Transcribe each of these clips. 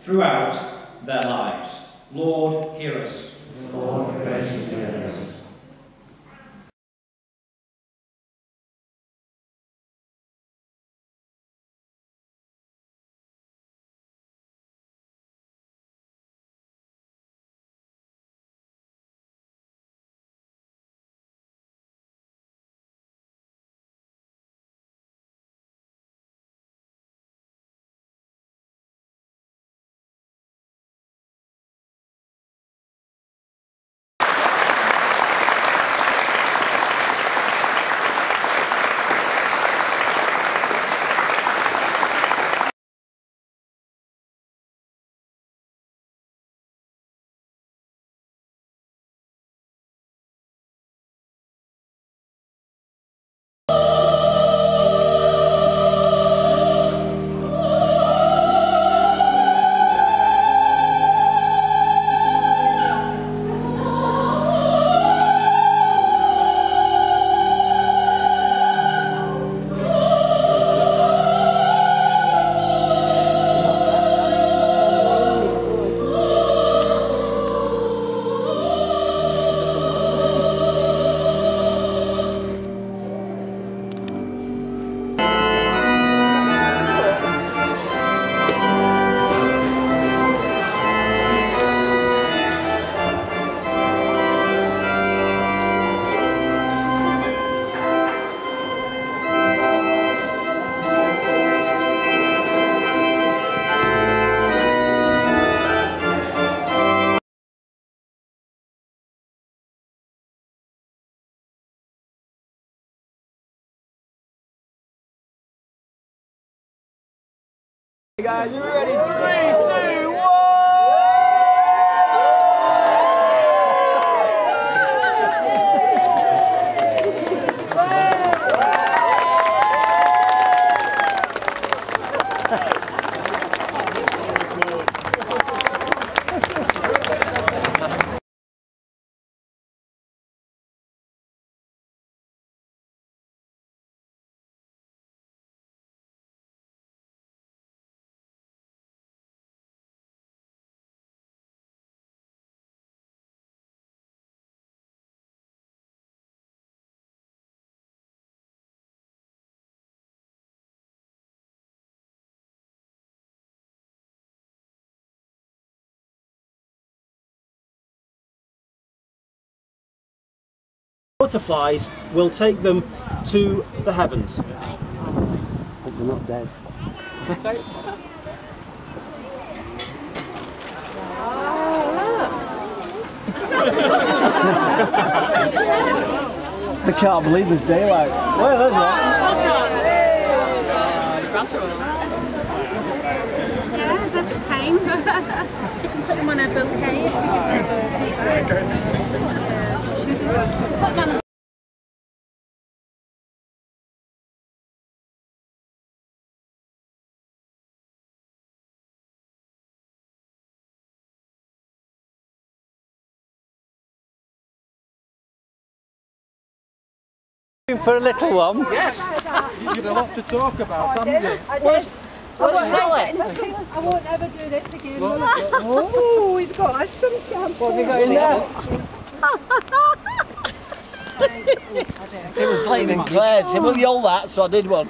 throughout their lives. Lord, hear us. Lord, graciously hear us. Hey guys, you ready? 3, 2, 1! Butterflies will take them to the heavens. Hope they're not dead. I can't believe there's daylight. Where there's one. Yeah, is that the time? She can put them on her bouquet. Put them on For a little one. Yes! You've a lot to talk about, haven't you? I won't ever do this again. Oh, he's got us some shampoo. What have you got in there? It was Leighton and Claire's. Well, you all that, so I did one.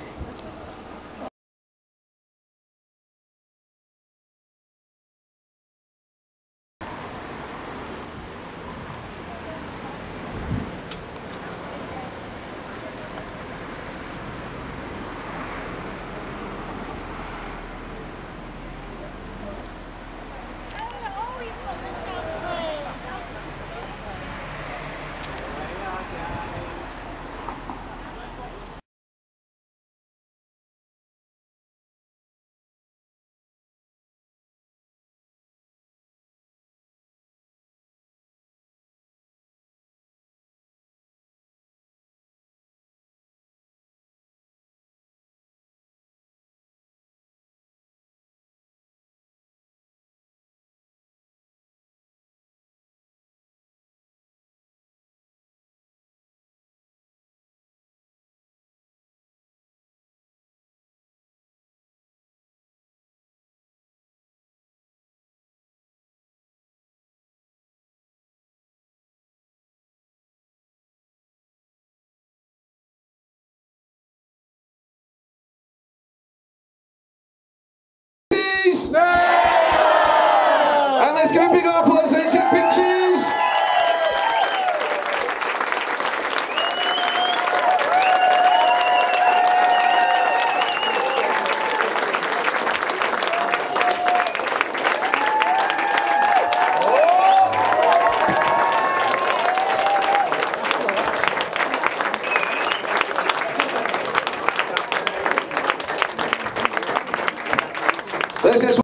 this next one?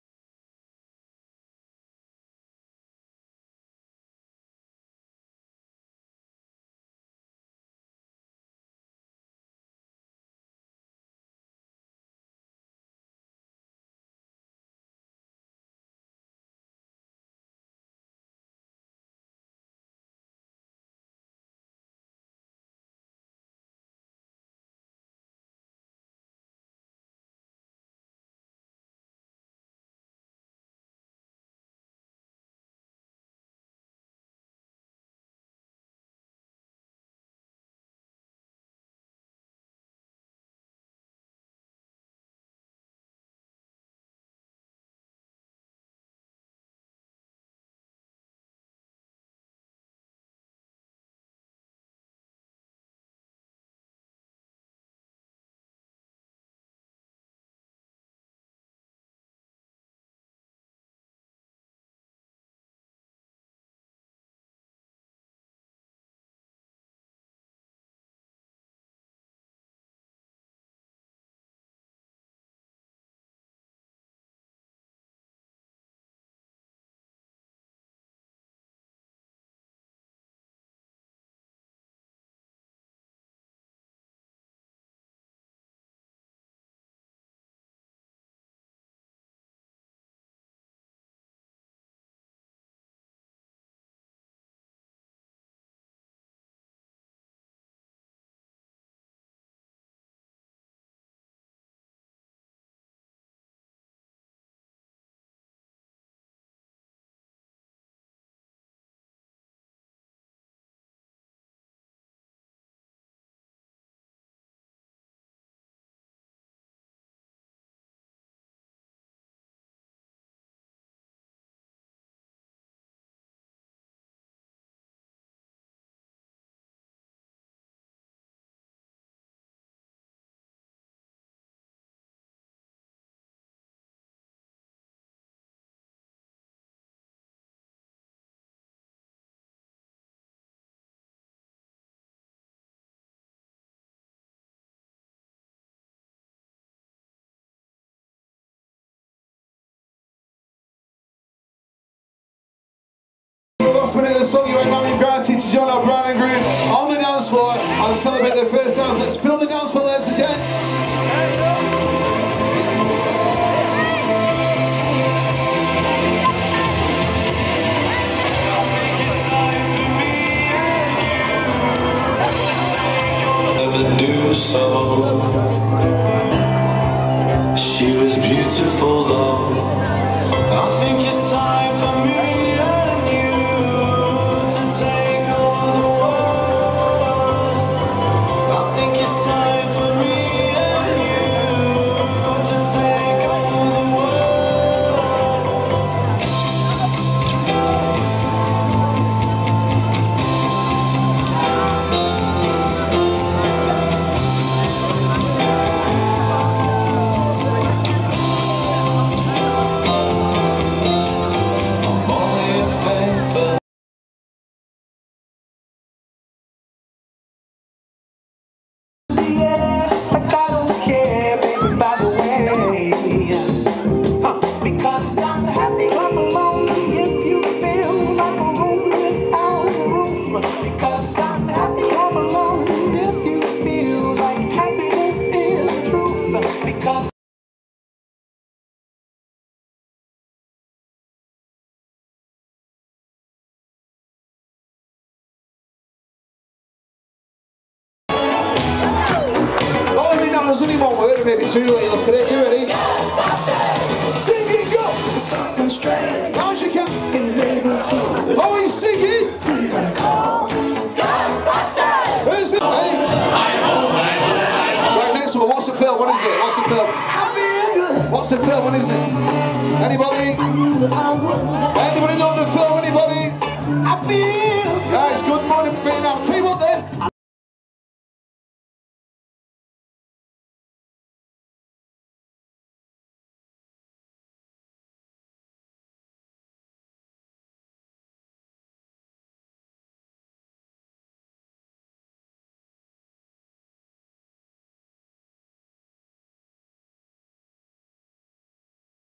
Last minute of the song, you ain't knowing granted to John O'Brien and Groove on the dance floor. I'll celebrate their first dance. Let's fill the dance floor, ladies and gents. Never do so. She was beautiful though. I think it's time for me and you to take over the world. I think it's time for me and you to take over the There's only one word, maybe two. Look at it. You ready? Sing it, go! Something strange. Now you can. Oh, he's singing. Where's the? Hey. Right, next one. What's the film? What is it? What's the film? What's the film? What is it? Anybody? Anybody know the film? Anybody?